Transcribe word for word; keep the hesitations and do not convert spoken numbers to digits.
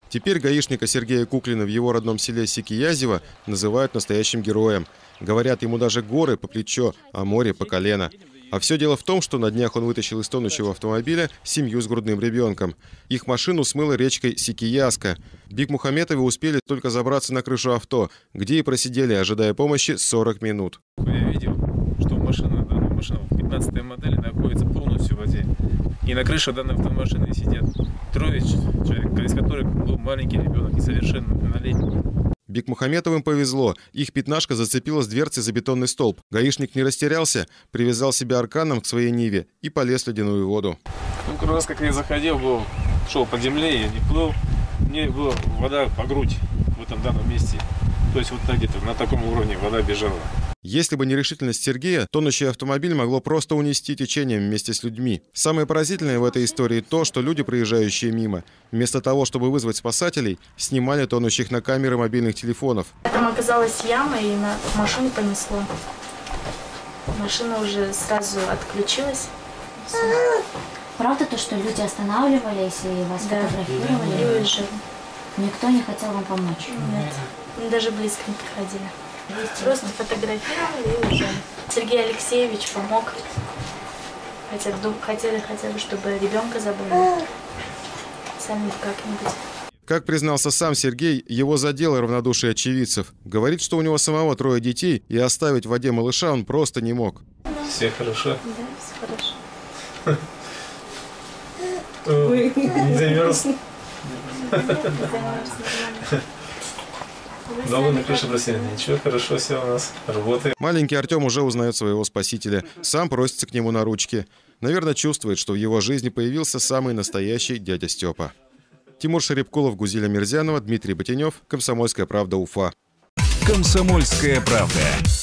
Теперь гаишника Сергея Куклина в его родном селе Сикиязево называют настоящим героем. Говорят, ему даже горы по плечо, а море по колено. А все дело в том, что на днях он вытащил из тонущего автомобиля семью с грудным ребенком. Их машину смыло речкой Сикиязка. Бигмухаметовы успели только забраться на крышу авто, где и просидели, ожидая помощи, сорок минут. Я видел, что машина, данная машина пятнадцатой модели находится полностью в воде. И на крыше данной автомашины сидят трое человек, из которых был маленький ребенок, несовершеннолетний. Бигмухаметовым повезло. Их пятнашка зацепилась дверцей за бетонный столб. Гаишник не растерялся, привязал себя арканом к своей Ниве и полез в ледяную воду. Ну, как раз как я заходил, был, шел по земле, я не плыл, мне была вода по грудь в этом данном месте. То есть вот так где-то на таком уровне вода бежала. Если бы не решительность Сергея, тонущий автомобиль могло просто унести течением вместе с людьми. Самое поразительное в этой истории то, что люди, проезжающие мимо, вместо того, чтобы вызвать спасателей, снимали тонущих на камеры мобильных телефонов. Там оказалась яма, и на машину понесло. Машина уже сразу отключилась. Правда то, что люди останавливались и вас да. фотографировали? И уезжали. Никто не хотел вам помочь? Нет, мы даже близко не подходили. Просто фотографировали и уезжали. Сергей Алексеевич помог. Хотя, хотели хотя бы, чтобы ребенка забрали. Сами как-нибудь. Как признался сам Сергей, его задело равнодушие очевидцев. Говорит, что у него самого трое детей, и оставить в воде малыша он просто не мог. Все хорошо? Да, все хорошо. Не замерз? Долго на крыше просили. Ничего, хорошо, все у нас работает. Маленький Артем уже узнает своего спасителя. Сам просится к нему на ручки. Наверное, чувствует, что в его жизни появился самый настоящий дядя Степа. Тимур Шарипкулов, Гузеля Мирзянова, Дмитрий Ботинев. Комсомольская правда, Уфа. Комсомольская правда.